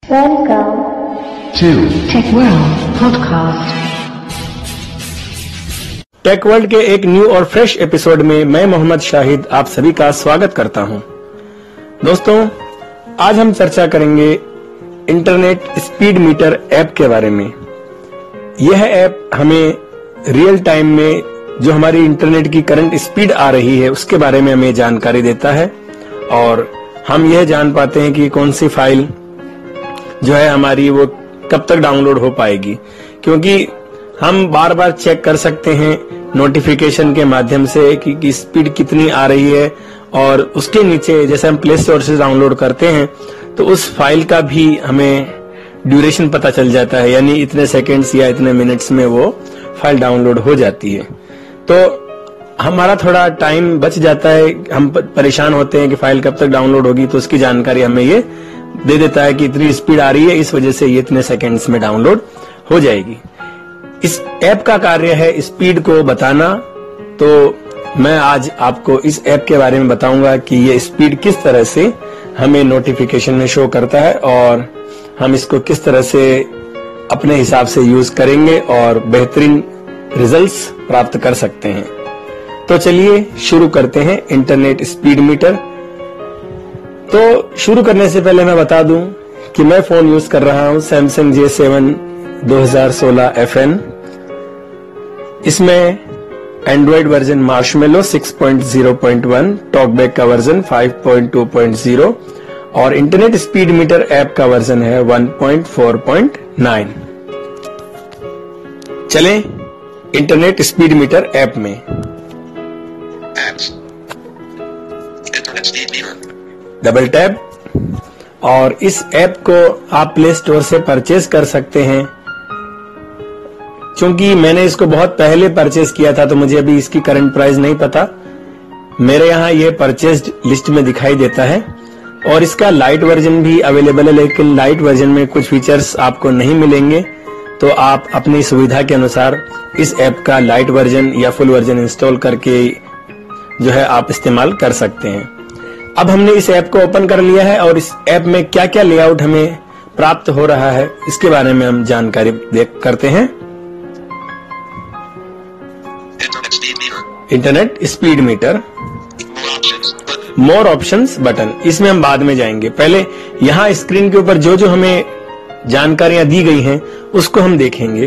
Welcome to Tech World Podcast। Tech world के एक new और फ्रेश एपिसोड में मैं मोहम्मद शाहिद आप सभी का स्वागत करता हूं। दोस्तों, आज हम चर्चा करेंगे इंटरनेट स्पीड मीटर ऐप के बारे में। यह ऐप हमें रियल टाइम में जो हमारी इंटरनेट की करंट स्पीड आ रही है उसके बारे में हमें जानकारी देता है और हम यह जान पाते हैं कि कौन सी फाइल जो है हमारी वो कब तक डाउनलोड हो पाएगी, क्योंकि हम बार बार चेक कर सकते हैं नोटिफिकेशन के माध्यम से कि स्पीड कितनी आ रही है। और उसके नीचे जैसे हम प्ले स्टोर से डाउनलोड करते हैं तो उस फाइल का भी हमें ड्यूरेशन पता चल जाता है, यानी इतने सेकंड्स या इतने मिनट्स में वो फाइल डाउनलोड हो जाती है। तो हमारा थोड़ा टाइम बच जाता है, हम परेशान होते हैं कि फाइल कब तक डाउनलोड होगी, तो उसकी जानकारी हमें ये दे देता है कि इतनी स्पीड आ रही है, इस वजह से ये इतने सेकंड्स में डाउनलोड हो जाएगी। इस ऐप का कार्य है स्पीड को बताना। तो मैं आज आपको इस ऐप के बारे में बताऊंगा कि ये स्पीड किस तरह से हमें नोटिफिकेशन में शो करता है और हम इसको किस तरह से अपने हिसाब से यूज करेंगे और बेहतरीन रिजल्ट्स प्राप्त कर सकते हैं। तो चलिए शुरू करते हैं इंटरनेट स्पीड मीटर। तो शुरू करने से पहले मैं बता दूं कि मैं फोन यूज कर रहा हूं सैमसंग J7 2016 FN। इसमें एंड्रॉइड वर्जन मार्शमेलो 6.0.1, टॉकबैक का वर्जन 5.2.0 और इंटरनेट स्पीड मीटर ऐप का वर्जन है 1.4.9। चलें इंटरनेट स्पीड मीटर ऐप में। डबल टैप और इस ऐप को आप प्ले स्टोर से परचेज कर सकते हैं। क्योंकि मैंने इसको बहुत पहले परचेज किया था तो मुझे अभी इसकी करंट प्राइस नहीं पता। मेरे यहाँ ये परचेज्ड लिस्ट में दिखाई देता है और इसका लाइट वर्जन भी अवेलेबल है, लेकिन लाइट वर्जन में कुछ फीचर्स आपको नहीं मिलेंगे। तो आप अपनी सुविधा के अनुसार इस ऐप का लाइट वर्जन या फुल वर्जन इंस्टॉल करके जो है आप इस्तेमाल कर सकते हैं। अब हमने इस ऐप को ओपन कर लिया है और इस ऐप में क्या क्या लेआउट हमें प्राप्त हो रहा है इसके बारे में हम जानकारी करते हैं। Internet speed meter, more options button, इसमें हम बाद में जाएंगे। पहले यहाँ स्क्रीन के ऊपर जो जो हमें जानकारियां दी गई हैं उसको हम देखेंगे।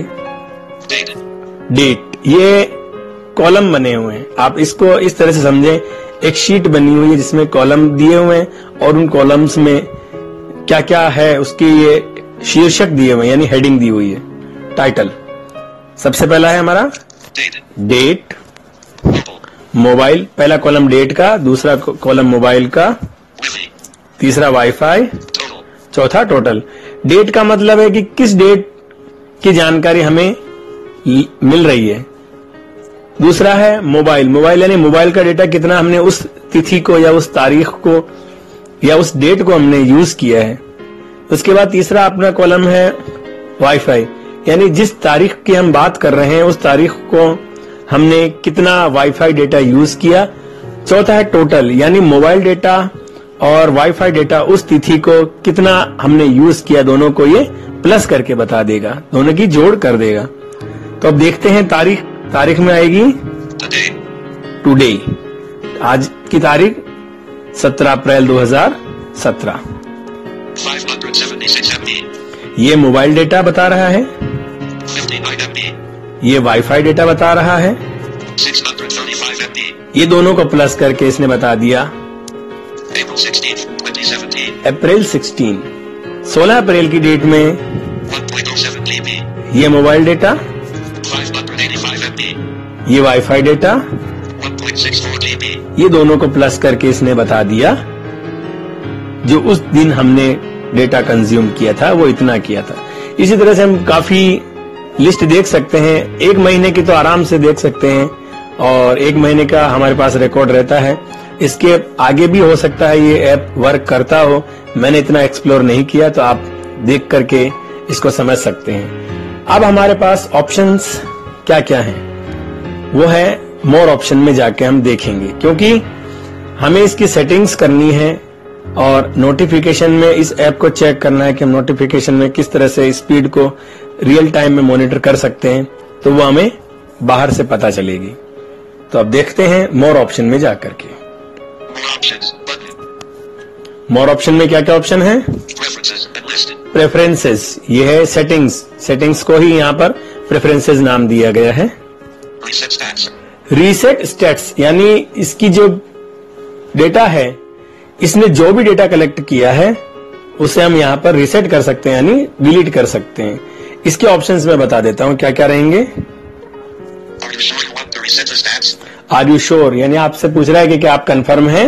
डेट, ये कॉलम बने हुए हैं, आप इसको इस तरह से समझें, एक शीट बनी हुई है जिसमें कॉलम दिए हुए हैं और उन कॉलम्स में क्या क्या है उसकी ये शीर्षक दिए हुए हैं, यानी हेडिंग दी हुई है। टाइटल सबसे पहला है हमारा डेट, मोबाइल, पहला कॉलम डेट का, दूसरा कॉलम मोबाइल का, तीसरा वाईफाई, चौथा टोटल। डेट का मतलब है कि किस डेट की जानकारी हमें मिल रही है। दूसरा है मोबाइल, मोबाइल यानी मोबाइल का डेटा कितना हमने उस तिथि को या उस तारीख को या उस डेट को हमने यूज किया है। उसके बाद तीसरा अपना कॉलम है वाईफाई, यानी जिस तारीख की हम बात कर रहे हैं उस तारीख को हमने कितना वाईफाई डेटा यूज किया। चौथा है टोटल, यानी मोबाइल डेटा और वाईफाई डेटा उस तिथि को कितना हमने यूज किया, दोनों को ये प्लस करके बता देगा, दोनों की जोड़ कर देगा। तो अब देखते हैं तारीख में आएगी टुडे, आज की तारीख 17 अप्रैल 2017। ये मोबाइल डेटा बता रहा है, ये वाईफाई डेटा बता रहा है, ये दोनों को प्लस करके इसने बता दिया अप्रैल 16 अप्रैल की डेट में ये मोबाइल डेटा, ये वाईफाई डेटा, ये दोनों को प्लस करके इसने बता दिया जो उस दिन हमने डेटा कंज्यूम किया था वो इतना किया था। इसी तरह से हम काफी लिस्ट देख सकते हैं, एक महीने की तो आराम से देख सकते हैं और एक महीने का हमारे पास रिकॉर्ड रहता है। इसके आगे भी हो सकता है ये ऐप वर्क करता हो, मैंने इतना एक्सप्लोर नहीं किया, तो आप देख करके इसको समझ सकते हैं। अब हमारे पास ऑप्शंस क्या क्या हैं वो है मोर ऑप्शन में जाके हम देखेंगे, क्योंकि हमें इसकी सेटिंग्स करनी है और नोटिफिकेशन में इस ऐप को चेक करना है कि हम नोटिफिकेशन में किस तरह से स्पीड को रियल टाइम में मॉनिटर कर सकते हैं, तो वो हमें बाहर से पता चलेगी। तो अब देखते हैं मोर ऑप्शन में जाकर के। मोर ऑप्शन में क्या क्या ऑप्शन है? प्रेफरेंसेस, ये है सेटिंग्स। सेटिंग्स को ही यहाँ पर प्रेफरेंसेस नाम दिया गया है। रीसेट स्टेट्स, यानी इसकी जो डेटा है, इसने जो भी डेटा कलेक्ट किया है उसे हम यहाँ पर रीसेट कर सकते हैं, यानी डिलीट कर सकते हैं। इसके ऑप्शंस में बता देता हूं क्या क्या रहेंगे। आर यू श्योर, यानी आपसे पूछ रहा है कि क्या आप कंफर्म हैं।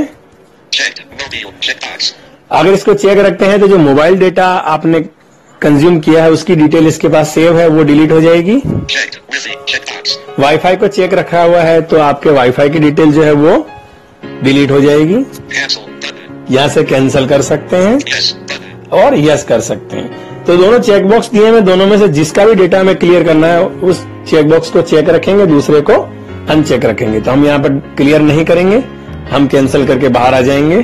अगर इसको चेक रखते हैं तो जो मोबाइल डेटा आपने कंज्यूम किया है उसकी डिटेल इसके पास सेव है, वो डिलीट हो जाएगी। वाईफाई को चेक रखा हुआ है तो आपके वाईफाई की डिटेल जो है वो डिलीट हो जाएगी। यहां से कैंसिल कर सकते हैं और यस कर सकते हैं। तो दोनों चेक बॉक्स दिए हैं, दोनों में से जिसका भी डेटा हमें क्लियर करना है उस चेक बॉक्स को चेक रखेंगे, दूसरे को अनचेक रखेंगे। तो हम यहाँ पर क्लियर नहीं करेंगे, हम कैंसिल करके बाहर आ जाएंगे।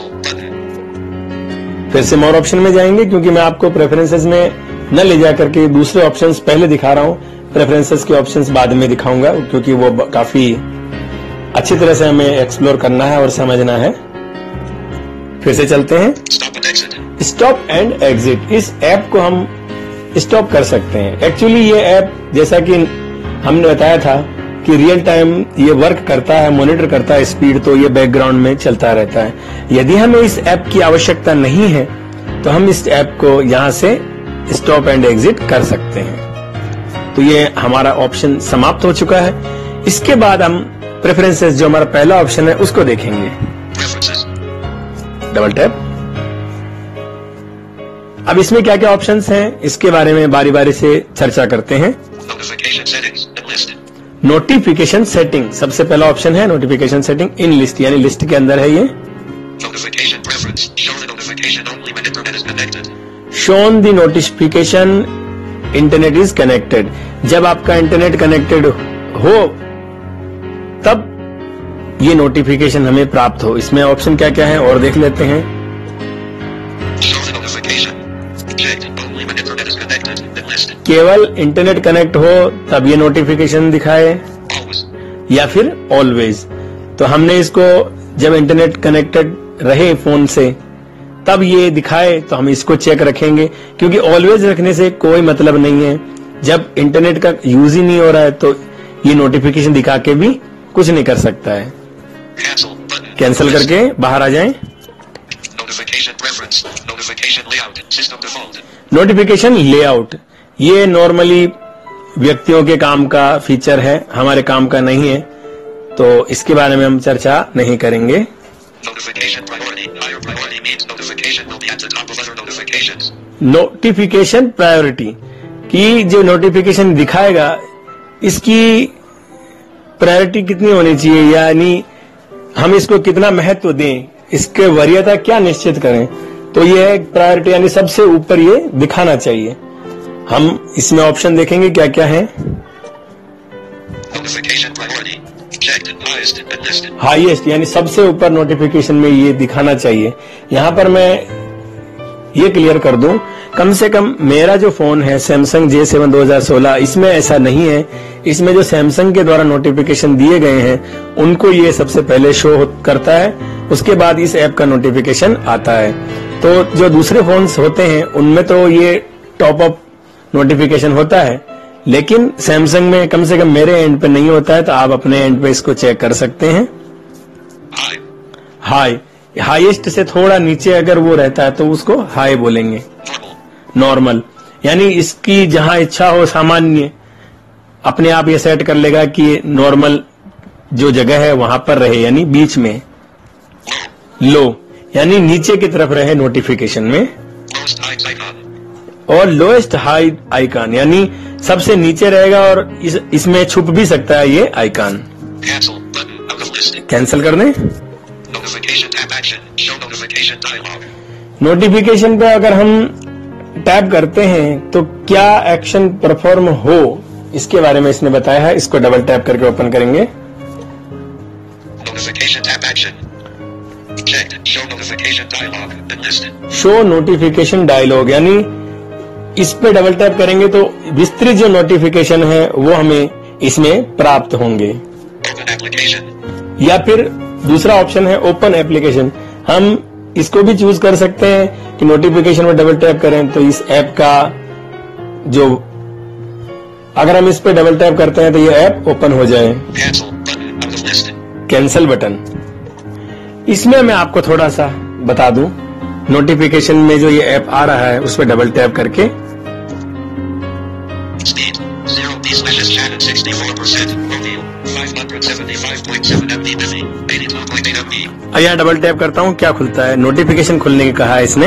फिर से मोर ऑप्शन में जाएंगे, क्योंकि मैं आपको प्रेफरेंसेस में न ले जाकर के दूसरे ऑप्शंस पहले दिखा रहा हूं, प्रेफरेंसेस के ऑप्शंस बाद में दिखाऊंगा, क्योंकि वो काफी अच्छी तरह से हमें एक्सप्लोर करना है और समझना है। फिर से चलते हैं, स्टॉप एंड एग्जिट। इस ऐप को हम स्टॉप कर सकते हैं। एक्चुअली ये ऐप, जैसा कि हमने बताया था कि रियल टाइम ये वर्क करता है, मॉनिटर करता है स्पीड, तो ये बैकग्राउंड में चलता रहता है। यदि हमें इस ऐप की आवश्यकता नहीं है तो हम इस ऐप को यहां से स्टॉप एंड एग्जिट कर सकते हैं। तो ये हमारा ऑप्शन समाप्त हो चुका है। इसके बाद हम प्रेफरेंसेस, जो हमारा पहला ऑप्शन है, उसको देखेंगे। Double tap. अब इसमें क्या क्या ऑप्शंस हैं इसके बारे में बारी बारी से चर्चा करते हैं। नोटिफिकेशन सेटिंग सबसे पहला ऑप्शन है। नोटिफिकेशन सेटिंग इन लिस्ट, यानी लिस्ट के अंदर है ये। Shown the notification internet is connected. जब आपका इंटरनेट कनेक्टेड हो तब ये नोटिफिकेशन हमें प्राप्त हो। इसमें ऑप्शन क्या क्या है और देख लेते हैं। केवल इंटरनेट कनेक्ट हो तब ये नोटिफिकेशन दिखाए, या फिर ऑलवेज। तो हमने इसको जब इंटरनेट कनेक्टेड रहे फोन से तब ये दिखाए तो हम इसको चेक रखेंगे, क्योंकि ऑलवेज रखने से कोई मतलब नहीं है। जब इंटरनेट का यूज ही नहीं हो रहा है तो ये नोटिफिकेशन दिखा के भी कुछ नहीं कर सकता है। कैंसिल करके बाहर आ जाएं। नोटिफिकेशन लेआउट, ये नॉर्मली व्यक्तियों के काम का फीचर है, हमारे काम का नहीं है, तो इसके बारे में हम चर्चा नहीं करेंगे। नोटिफिकेशन प्रायोरिटी की जो नोटिफिकेशन दिखाएगा इसकी प्रायोरिटी कितनी होनी चाहिए, यानी हम इसको कितना महत्व दें, इसके वरीयता क्या निश्चित करें। तो ये है प्रायोरिटी, यानी सबसे ऊपर ये दिखाना चाहिए। हम इसमें ऑप्शन देखेंगे क्या क्या है। हाईएस्ट, यानी सबसे ऊपर नोटिफिकेशन में ये दिखाना चाहिए। यहां पर मैं ये क्लियर कर दूं, कम से कम मेरा जो फोन है सैमसंग J7 2016, इसमें ऐसा नहीं है। इसमें जो सैमसंग के द्वारा नोटिफिकेशन दिए गए हैं उनको ये सबसे पहले शो करता है, उसके बाद इस ऐप का नोटिफिकेशन आता है। तो जो दूसरे फोन्स होते हैं उनमें तो ये टॉप अप नोटिफिकेशन होता है, लेकिन सैमसंग में कम से कम मेरे एंड पे नहीं होता है। तो आप अपने एंड पे इसको चेक कर सकते हैं। हाईएस्ट से थोड़ा नीचे अगर वो रहता है तो उसको हाई बोलेंगे। नॉर्मल, यानी इसकी जहां इच्छा हो सामान्य, अपने आप ये सेट कर लेगा कि नॉर्मल जो जगह है वहां पर रहे, यानी बीच में। लो, यानी नीचे की तरफ रहे नोटिफिकेशन में। और लोएस्ट हाई आइकन, यानी सबसे नीचे रहेगा और इसमें छुप भी सकता है ये आइकन। कैंसिल कर दें। नोटिफिकेशन पे अगर हम टैप करते हैं तो क्या एक्शन परफॉर्म हो, इसके बारे में इसने बताया है। इसको डबल टैप करके ओपन करेंगे। Checked. Show notification dialog. Enlisted. Show notification dialog, यानी इस पे डबल टैप करेंगे तो विस्तृत जो नोटिफिकेशन है वो हमें इसमें प्राप्त होंगे। Open application. या फिर दूसरा ऑप्शन है ओपन एप्लीकेशन। हम इसको भी चूज कर सकते हैं कि नोटिफिकेशन में डबल टैप करें तो इस ऐप का जो, अगर हम इस पे डबल टैप करते हैं तो ये ऐप ओपन हो जाए। Cancel button out of list. Cancel button, इसमें मैं आपको थोड़ा सा बता दूं, नोटिफिकेशन में जो ये ऐप आ रहा है उस पर डबल टैप करके Speed 0p/chat 64%. Mobile 575.7 MB busy 82.8 MB. अब यहाँ डबल टैप करता हूँ, क्या खुलता है? नोटिफिकेशन खुलने की कहा है इसने।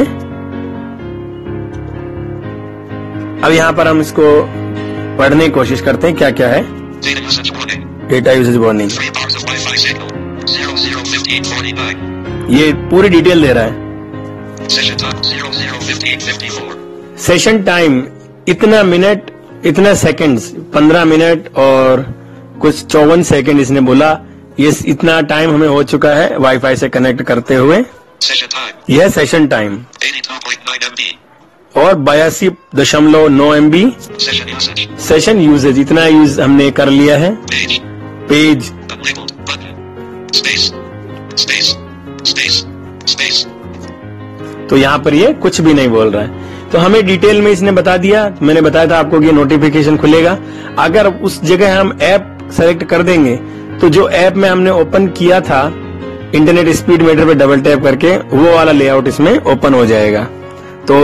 अब यहाँ पर हम इसको पढ़ने की कोशिश करते हैं क्या क्या है। Data usage warning. Data usage warning, 3 bars of Wi-Fi signal. 001549. ये पूरी डिटेल दे रहा है। Session time 001554. सेशन टाइम इतना मिनट, इतना सेकंड्स, 15 मिनट और कुछ 54 सेकंड इसने बोला। ये इतना टाइम हमें हो चुका है वाईफाई से कनेक्ट करते हुए। Session time यह सेशन टाइम 82.9 MB. और 82.9 MB Session usage. Session usage, इतना यूज हमने कर लिया है। Page. Page, Unlabeled button. Space. Space. Space. Space. तो यहाँ पर ये कुछ भी नहीं बोल रहा है। तो हमें डिटेल में इसने बता दिया। मैंने बताया था आपको कि ये नोटिफिकेशन खुलेगा। अगर उस जगह हम ऐप सेलेक्ट कर देंगे तो जो ऐप में हमने ओपन किया था इंटरनेट स्पीड मीटर पे डबल टैप करके, वो वाला लेआउट इसमें ओपन हो जाएगा। तो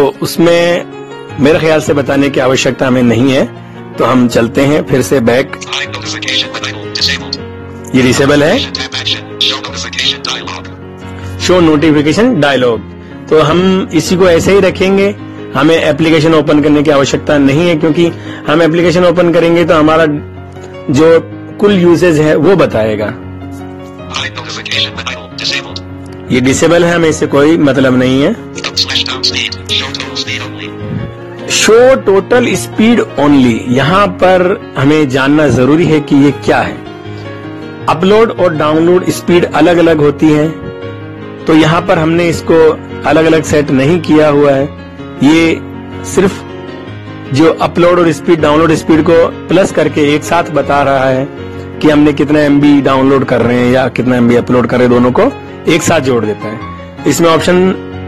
उसमें मेरे ख्याल से बताने की आवश्यकता हमें नहीं है। तो हम चलते हैं फिर से back. Hide notification enable disabled. ये डिसेबल है। Session tab action. Show notification dialog. Show notification dialog, तो हम इसी को ऐसे ही रखेंगे। हमें एप्लीकेशन ओपन करने की आवश्यकता नहीं है, क्योंकि हम एप्लीकेशन ओपन करेंगे तो हमारा जो कुल यूसेज है वो बताएगा। Hide notification enable disabled. ये डिसेबल है, हमें इससे कोई मतलब नहीं है। Up/down speed. Show total speed only. Show total speed only, यहाँ पर हमें जानना जरूरी है कि ये क्या है। अपलोड और डाउनलोड स्पीड अलग अलग होती है, तो यहाँ पर हमने इसको अलग अलग सेट नहीं किया हुआ है। ये सिर्फ जो अपलोड और स्पीड डाउनलोड स्पीड को प्लस करके एक साथ बता रहा है कि हमने कितना MB डाउनलोड कर रहे हैं या कितना MB अपलोड कर रहे हैं, दोनों को एक साथ जोड़ देता है। इसमें ऑप्शन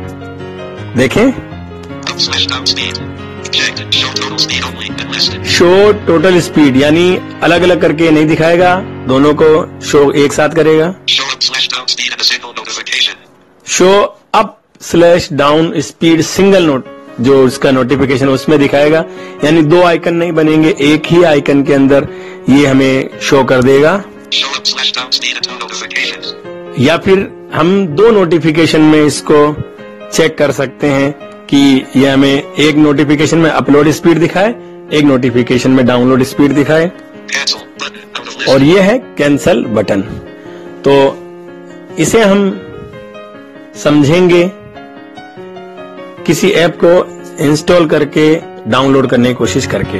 देखें, Up/down speed. Checked. Show total speed only. Enlisted. Show total speed, यानी अलग अलग करके नहीं दिखाएगा, दोनों को शो एक साथ करेगा। Show up/down speed and a single notification. Show up down speed single note, जो उसका नोटिफिकेशन उसमें दिखाएगा, यानी दो आइकन नहीं बनेंगे, एक ही आइकन के अंदर ये हमें शो कर देगा। Show up/down speed and 2 notifications. या फिर हम दो नोटिफिकेशन में इसको चेक कर सकते हैं कि ये हमें एक नोटिफिकेशन में अपलोड स्पीड दिखाए, एक नोटिफिकेशन में डाउनलोड स्पीड दिखाए। Cancel button out of list. और ये है कैंसल बटन। तो इसे हम समझेंगे किसी ऐप को इंस्टॉल करके डाउनलोड करने की कोशिश करके।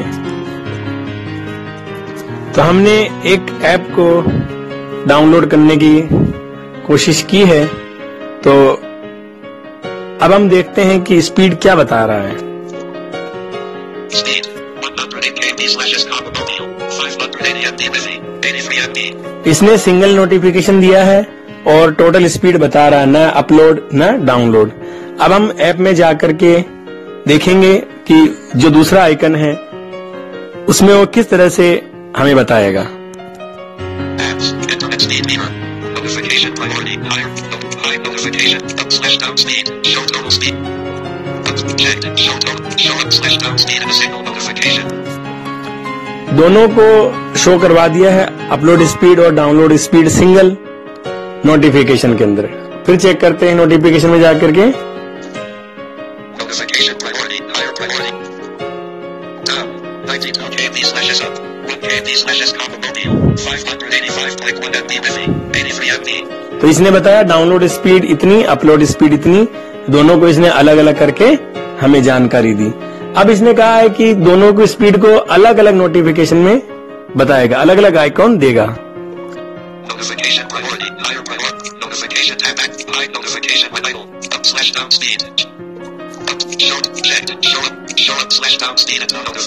तो हमने एक ऐप को डाउनलोड करने की कोशिश की है, तो अब हम देखते हैं कि स्पीड क्या बता रहा है। Speed 108 kb/mobile 580 MB busy 83 MB. इसने सिंगल नोटिफिकेशन दिया है और टोटल स्पीड बता रहा है, ना अपलोड ना डाउनलोड। अब हम ऐप में जाकर के देखेंगे कि जो दूसरा आइकन है उसमें वो किस तरह से हमें बताएगा। Apps. Internet speed mirror. Notification priority higher. Hide notification. Up/down speed. Show total speed. Checked. Show total. Show up/down speed and a single notification. दोनों को शो करवा दिया है, अपलोड स्पीड और डाउनलोड स्पीड सिंगल नोटिफिकेशन के अंदर। फिर check करते हैं नोटिफिकेशन में जाकर के। Notification priority higher priority. Down 92 kb/up. 1 kb/com mobile 585.1 MB busy 83 MB. तो इसने बताया डाउनलोड स्पीड इतनी, अपलोड स्पीड इतनी, दोनों को इसने अलग अलग करके हमें जानकारी दी। अब इसने कहा है कि दोनों की स्पीड को अलग अलग नोटिफिकेशन में बताएगा, अलग अलग आइकॉन देगा। Notification priority higher priority. notification tab back. Hide notification when idle. Up slash down speed. Up show checked. Show up slash down speed and no notif.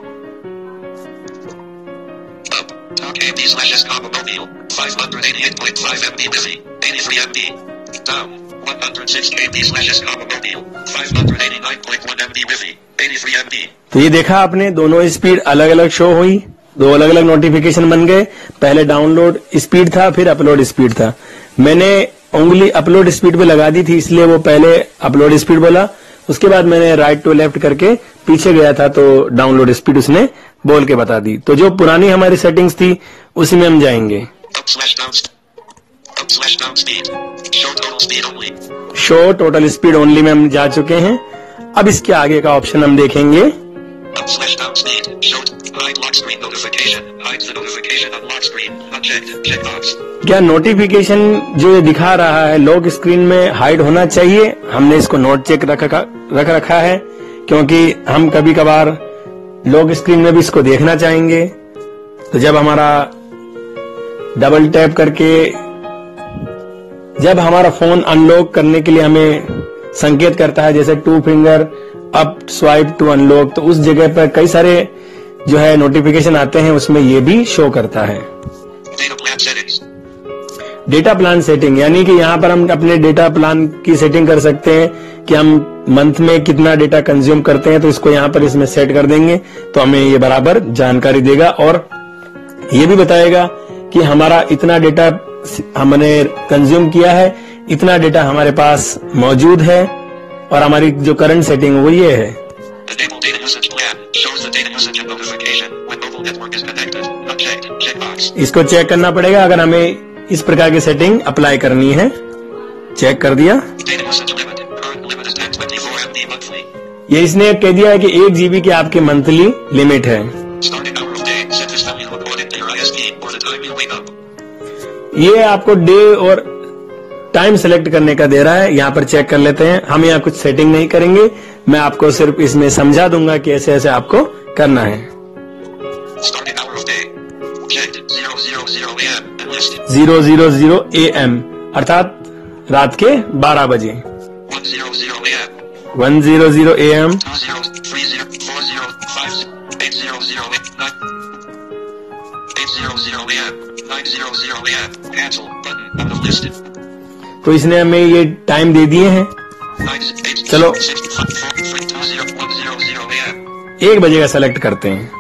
Up 2KB slash Escapa mobile. 588.5 MB busy. 83 MB. Down 106 KB slash Escapa mobile. 589.1 MB busy. 83 MB. तो ये देखा आपने, दोनों speed अलग अलग show हुई, दो अलग अलग नोटिफिकेशन बन गए। पहले डाउनलोड स्पीड था, फिर अपलोड स्पीड था। मैंने उंगली अपलोड स्पीड पे लगा दी थी, इसलिए वो पहले अपलोड स्पीड बोला। उसके बाद मैंने राइट टू लेफ्ट करके पीछे गया था तो डाउनलोड स्पीड उसने बोल के बता दी। तो जो पुरानी हमारी सेटिंग्स थी उसी में हम जाएंगे। शो टोटल स्पीड ओनली में हम जा चुके हैं। अब इसके आगे का ऑप्शन हम देखेंगे। क्या नोटिफिकेशन जो ये दिखा रहा है लॉक स्क्रीन में हाइड होना चाहिए? हमने इसको नोट चेक रख रखा है, क्योंकि हम कभी कभार लॉक स्क्रीन में भी इसको देखना चाहेंगे। तो जब हमारा डबल टैप करके जब हमारा फोन अनलॉक करने के लिए हमें संकेत करता है, जैसे 2 finger up swipe to unlock, तो उस जगह पर कई सारे जो है नोटिफिकेशन आते हैं, उसमें ये भी शो करता है। डेटा प्लान सेटिंग, यानी कि यहाँ पर हम अपने डेटा प्लान की सेटिंग कर सकते हैं कि हम मंथ में कितना डेटा कंज्यूम करते हैं। तो इसको यहाँ पर इसमें सेट कर देंगे तो हमें ये बराबर जानकारी देगा और ये भी बताएगा कि हमारा इतना डेटा हमने कंज्यूम किया है, इतना डेटा हमारे पास मौजूद है और हमारी जो करंट सेटिंग है वो ये है। इसको चेक करना पड़ेगा अगर हमें इस प्रकार की सेटिंग अप्लाई करनी है। चेक कर दिया। ये इसने कह दिया है कि 1 GB की आपकी मंथली लिमिट है। ये आपको डे और टाइम सेलेक्ट करने का दे रहा है, यहाँ पर चेक कर लेते हैं। हम यहाँ कुछ सेटिंग नहीं करेंगे, मैं आपको सिर्फ इसमें समझा दूंगा कि ऐसे ऐसे आपको करना है। 0:00 AM अर्थात रात के 12 बजे। 1:00 AM 8:00 cancel button on the list. तो इसने हमें ये टाइम दे दिए हैं। चलो 1 बजे का सेलेक्ट करते हैं।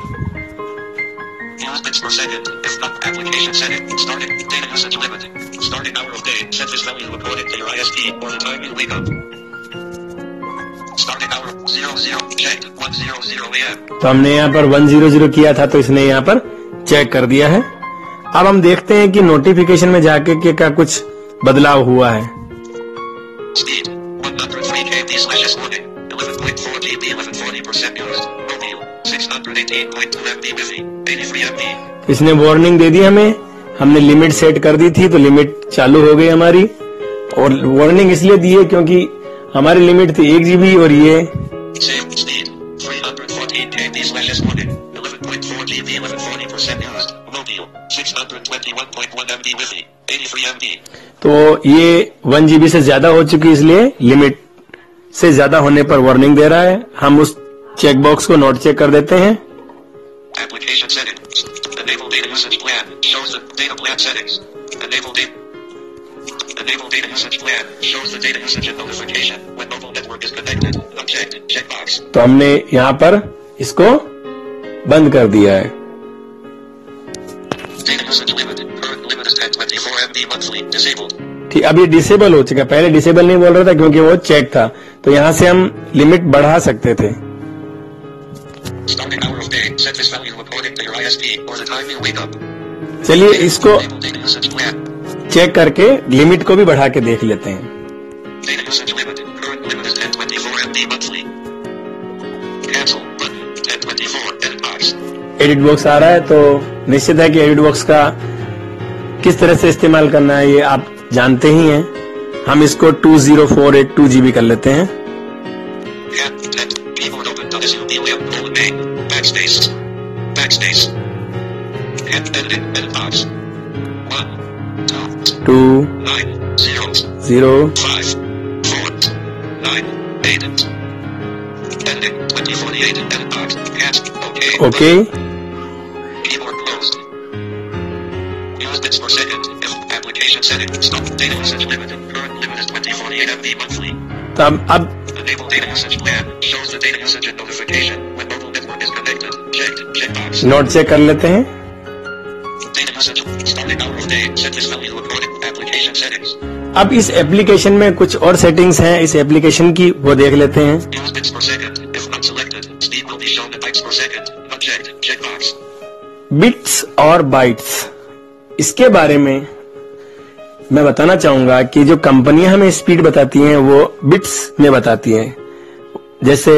तो हमने यहाँ पर 1:00 किया था तो इसने यहाँ पर चेक कर दिया है। अब हम देखते हैं कि नोटिफिकेशन में जाके के क्या कुछ बदलाव हुआ है। Speed 103 KB/s 11.4 GB 1140% used. Mobile 618.2 MB busy 83 MB. इसने वार्निंग दे दी हमें, हमने लिमिट सेट कर दी थी तो लिमिट चालू हो गई हमारी। और वार्निंग इसलिए दी है क्योंकि हमारी लिमिट थी 1 GB और ये Same speed 314 KB/s 11.4 GB 1140% used. Mobile 621.1 MB busy 83 MB. तो ये 1 GB से ज्यादा हो चुकी, इसलिए लिमिट से ज्यादा होने पर वार्निंग दे रहा है। हम उस चेक बॉक्स को नोट चेक कर देते हैं। Application settings. Enable data usage plan. Shows the data plan settings. Enable data usage plan. Shows the data usage and notification when mobile network is connected. Unchecked. Checkbox. तो हमने यहाँ पर इसको बंद कर दिया है। Data usage limit. Current limit is 1024 MB monthly. Disabled. ठीक, अब ये डिसेबल हो चुका है। पहले डिसेबल नहीं बोल रहा था क्योंकि वो चेक था, तो यहाँ से हम लिमिट बढ़ा सकते थे। Starting hour of day. Set this value according to your ISP or the time you wake up. चलिए इसको Enable data usage plan. Check करके लिमिट को भी बढ़ा के देख लेते हैं। Data usage limit. Current limit is 1024 MB monthly. Cancel button. 1024 edit box. Edit box आ रहा है, तो निश्चित है कि एडिट बॉक्स का किस तरह से इस्तेमाल करना है ये आप जानते ही हैं। हम इसको 20482 GB कर लेते हैं। Keyboard open. WLM backspace. Backspace. Edit box. 1, 2. 2 9 zeros 0 5 4 9 8 ending 2048 edit box yes okay okay. keyboard closed use bits per second if application setting stop data usage limit current limit is 2048 MB monthly तो अब enable data usage plan shows the data usage and notification when mobile network is connected checked checkbox not check कर लेते हैं। data usage starting hour of day set this value according application settings अब इस application में कुछ और settings हैं इस एप्लीकेशन की, वो देख लेते हैं। use bits per second if not selected speed will be shown in bytes per second not checked checkbox bits और बाइट्स, इसके बारे में मैं बताना चाहूंगा कि जो कंपनियां हमें स्पीड बताती हैं वो बिट्स में बताती हैं। जैसे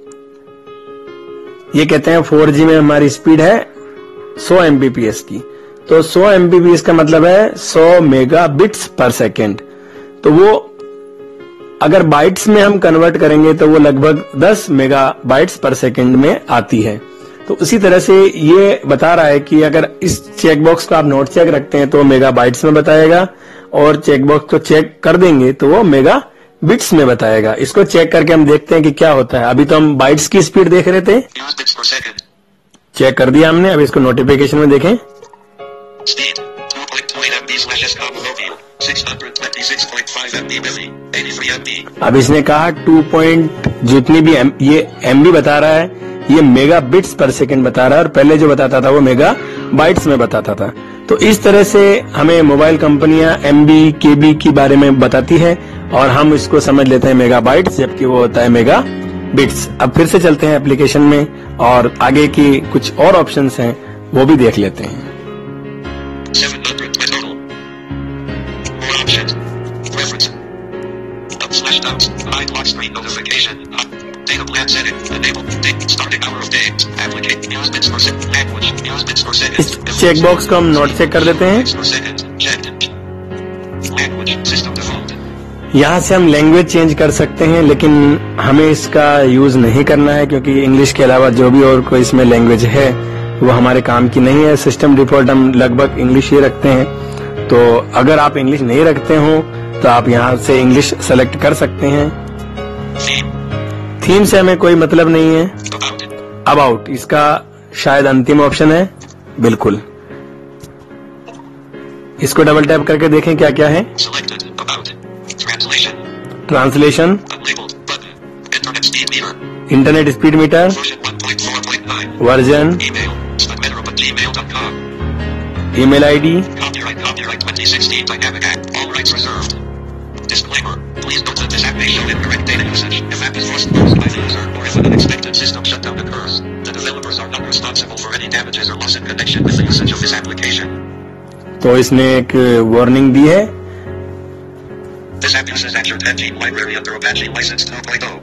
ये कहते हैं 4G में हमारी स्पीड है 100 Mbps की, तो 100 Mbps का मतलब है 100 मेगा बिट्स पर सेकेंड। तो वो अगर बाइट्स में हम कन्वर्ट करेंगे तो वो लगभग 10 मेगा बाइट्स पर सेकेंड में आती है। तो उसी तरह से ये बता रहा है कि अगर इस चेकबॉक्स को आप नोट चेक रखते हैं तो मेगा बाइट्स में बताएगा, और चेकबॉक्स को चेक कर देंगे तो वो मेगा बिट्स में बताएगा। इसको चेक करके हम देखते हैं कि क्या होता है। अभी तो हम बाइट्स की स्पीड देख रहे थे, use bits per second check कर दिया हमने। अब इसको नोटिफिकेशन में देखें। speed 2.28 MB slash SCOM mobile 626.5 MB milli 83 MB अब इसने कहा 2 पॉइंट जितनी भी ये MB बता रहा है ये मेगा बिट्स पर सेकंड बता रहा है, और पहले जो बताता था वो मेगा बाइट्स में बताता था। तो इस तरह से हमें मोबाइल कंपनियां MB KB के बारे में बताती है और हम इसको समझ लेते हैं मेगा बाइट्स, जबकि वो होता है मेगा बिट्स। अब फिर से चलते हैं एप्लीकेशन में और आगे की कुछ और ऑप्शंस हैं वो भी देख लेते हैं। 700 total more options preference up slash downs hide lock screen notification data plan setting enable date starting hour of day applicate use bits per second language use bits per second इस checkbox को हम note check कर देते हैं। bits per second checked language system default यहाँ से हम language change कर सकते हैं, लेकिन हमें इसका यूज नहीं करना है क्योंकि इंग्लिश के अलावा जो भी और कोई इसमें लैंग्वेज है वो हमारे काम की नहीं है। सिस्टम डिफॉल्ट हम लगभग इंग्लिश ही रखते हैं, तो अगर आप इंग्लिश नहीं रखते हो तो आप यहाँ से इंग्लिश सेलेक्ट कर सकते हैं। theme थीम से हमें कोई मतलब नहीं है। about अबाउट इसका शायद अंतिम ऑप्शन है, बिल्कुल। इसको डबल टैप करके देखें क्या क्या है। selected about translation translation, unlabeled button internet speed meter internet speed meter, version 1.4.9 version, email spudmeter@gmail.com email ID. Copyright 2016 Dynamic Act. All rights reserved. Disclaimer. Please note that this app may show incorrect data usage if app is first used by the user or if an unexpected system shutdown occurs. The developers are not responsible for any damages or loss in connection with the usage of this application. तो इसने एक warning दी है। This app uses Azure 10 Gene Library under Apache License 2.0.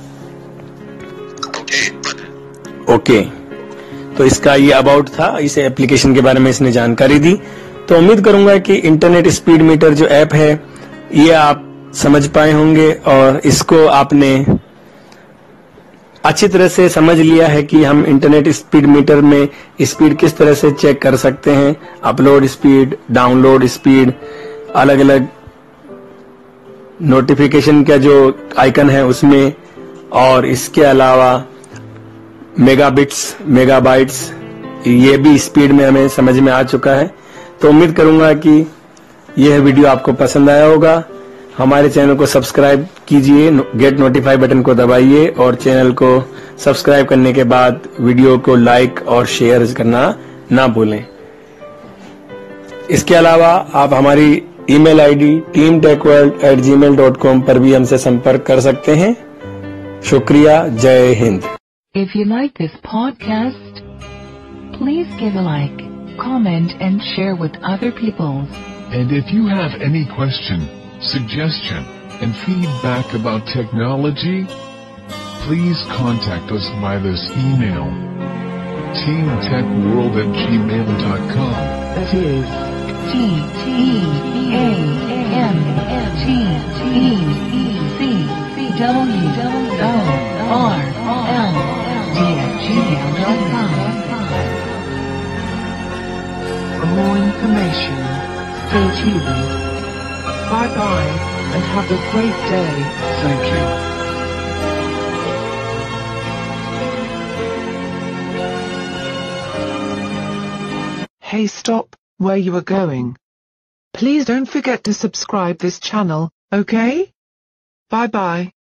Okay, button. Okay, तो इसका ये about था, इस application के बारे में इसने जानकारी दी। तो उम्मीद करूंगा कि इंटरनेट स्पीड मीटर जो ऐप है ये आप समझ पाए होंगे और इसको आपने अच्छी तरह से समझ लिया है कि हम इंटरनेट स्पीड मीटर में स्पीड किस तरह से चेक कर सकते हैं। अपलोड स्पीड, डाउनलोड स्पीड, अलग अलग नोटिफिकेशन का जो आइकन है उसमें, और इसके अलावा मेगाबिट्स, मेगाबाइट्स, ये भी स्पीड में हमें समझ में आ चुका है। तो उम्मीद करूंगा कि यह वीडियो आपको पसंद आया होगा। हमारे चैनल को सब्सक्राइब कीजिए, गेट नोटिफाई बटन को दबाइए और चैनल को सब्सक्राइब करने के बाद वीडियो को लाइक और शेयर करना ना भूलें। इसके अलावा आप हमारी ईमेल आईडी teamtechworld@gmail.com पर भी हमसे संपर्क कर सकते हैं। शुक्रिया, जय Hind. If you like this podcast, please give a like, comment and share with other people. And if you have any question, suggestion, and feedback about technology, please contact us by this email: teamtechworld@gmail.com. That is TeamTechWorld@gmail.com. For more information, stay tuned. and have a great day. Thank you. Hey, stop where you are going. Please don't forget to subscribe this channel, okay? Bye bye.